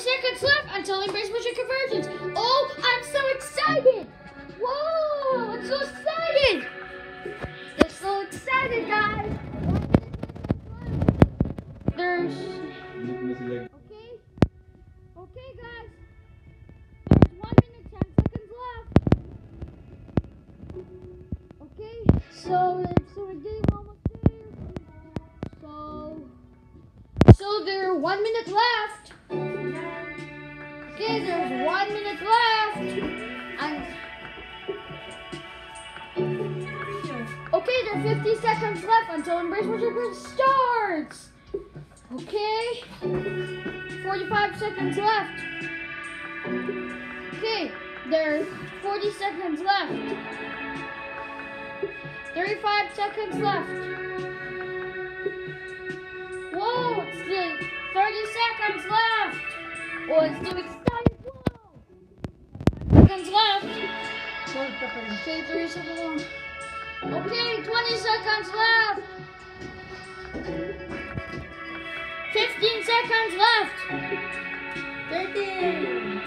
seconds left until embrace motion convergence. Oh, I'm so excited! Whoa, I'm so excited! They're so excited, guys! There's... Okay, guys. There's 1 minute, 10 seconds left. Okay, so we're getting almost there. So there's 1 minute left. Okay, there's 1 minute left. Okay, there's 50 seconds left until embrace motion starts. Okay, 45 seconds left. Okay, there's 40 seconds left. 35 seconds left. Whoa, it's still 30 seconds left. Oh, it's still exciting. Whoa. Seconds left. Okay, 30 seconds left. Okay, 20 seconds left. 15 seconds left. 13.